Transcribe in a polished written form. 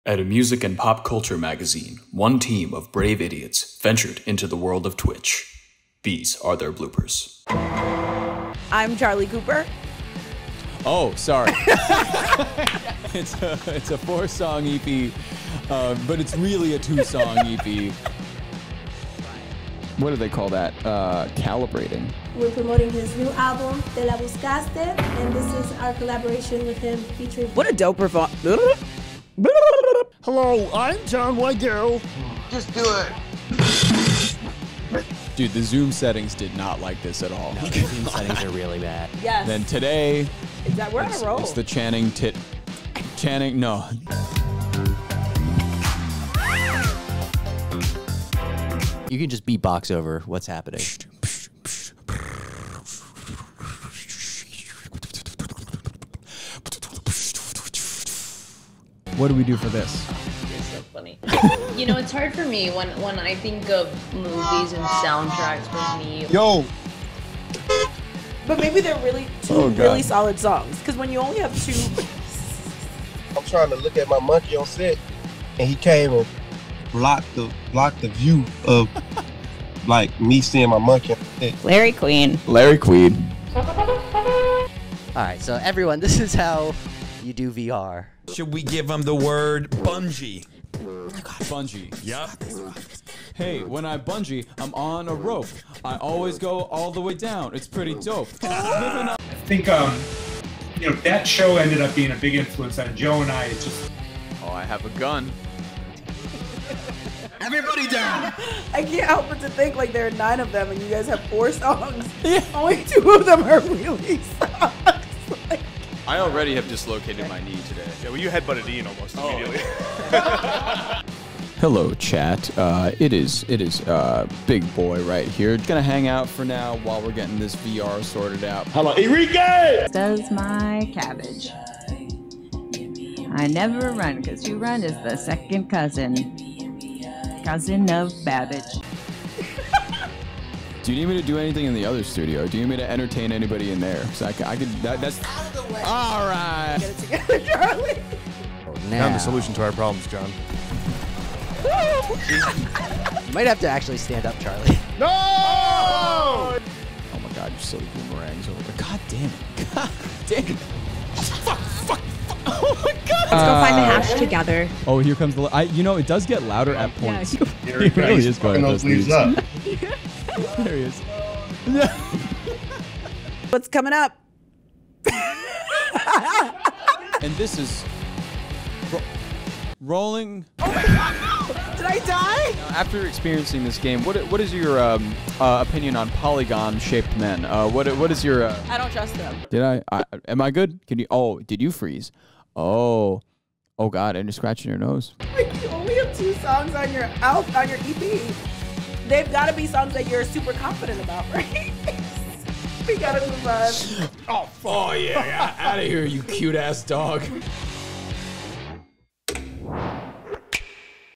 At a music and pop culture magazine, one team of brave idiots ventured into the world of Twitch. These are their bloopers. I'm Charlie Cooper. Oh, sorry. It's a 4-song EP, but it's really a 2-song EP. What do they call that? Calibrating. We're promoting his new album, Te La Buscaste, and this is our collaboration with him featuring... What a dope performance. Hello, I'm John Weigel. Just do it. Dude, the Zoom settings did not like this at all. No, the Zoom settings are really bad. Yes. Then today, Is that we're on a roll? it's the Channing, no. You can just beatbox over what's happening. What do we do for this? You're so funny. You know, it's hard for me when I think of movies and soundtracks for me. Yo! But maybe they're really two really solid songs. Because when you only have two... I'm trying to look at my monkey on set, and he came and blocked the view of like me seeing my monkey on set. Larry Queen. Larry Queen. Alright, so everyone, this is how you do VR. Should we give them the word bungee? Bungee. Yep. Hey, when I bungee, I'm on a rope. I always go all the way down. It's pretty dope. I think, you know, that show ended up being a big influence on Joe and I. It's just... Oh, I have a gun. Everybody down! I can't help but to think like there are 9 of them and you guys have 4 songs. Yeah. Only 2 of them are really songs. Like, I already have dislocated my knee today. Yeah, well, you headbutted Ian almost immediately. Hello, chat. It is Big Boy right here. Gonna hang out for now while we're getting this VR sorted out. Hello, Enrique! Does my cabbage. I never run, because you run is the second cousin of Babbage. Do you need me to do anything in the other studio? Do you need me to entertain anybody in there? So I could. That's out of the way. All right. Get it together, Charlie. Found the solution to our problems, John. You might have to actually stand up, Charlie. No! Oh my God, you're silly boomerangs over there. God damn it. God damn it. Fuck. Oh my God. Let's go find the hash together. Oh, here comes the. You know, it does get louder at points. Here He really is going those leaves up. There he is. What's coming up? And this is rolling. Oh my God. Did I die? Now, after experiencing this game, what is your opinion on polygon-shaped men? What is your? I don't trust them. Did I? Am I good? Can you? Oh, did you freeze? Oh God! And you're scratching your nose. Like you only have 2 songs on your EP. They've got to be songs that you're super confident about, right? We gotta move on. Oh yeah! Out of here, you cute ass dog.